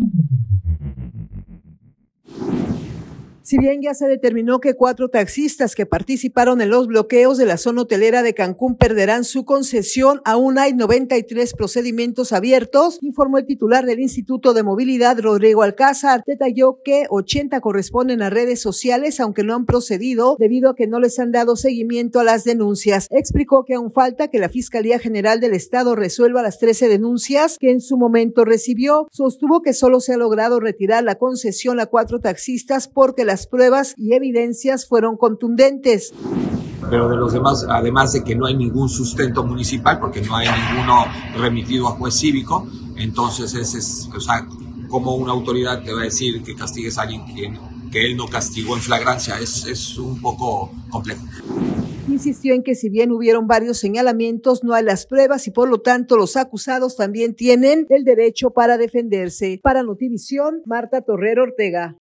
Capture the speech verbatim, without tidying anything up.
Si bien ya se determinó que cuatro taxistas que participaron en los bloqueos de la zona hotelera de Cancún perderán su concesión, aún hay noventa y tres procedimientos abiertos, informó el titular del Instituto de Movilidad, Rodrigo Alcázar. Detalló que ochenta corresponden a redes sociales, aunque no han procedido debido a que no les han dado seguimiento a las denuncias. Explicó que aún falta que la Fiscalía General del Estado resuelva las trece denuncias que en su momento recibió. Sostuvo que solo se ha logrado retirar la concesión a cuatro taxistas porque las Las pruebas y evidencias fueron contundentes. Pero de los demás, además de que no hay ningún sustento municipal, porque no hay ninguno remitido a juez cívico, entonces ese es, o sea, como una autoridad te va a decir que castigues a alguien que, que él no castigó en flagrancia, es, es un poco complejo. Insistió en que si bien hubieron varios señalamientos, no hay las pruebas y por lo tanto los acusados también tienen el derecho para defenderse. Para Notivisión, Marta Torrero Ortega.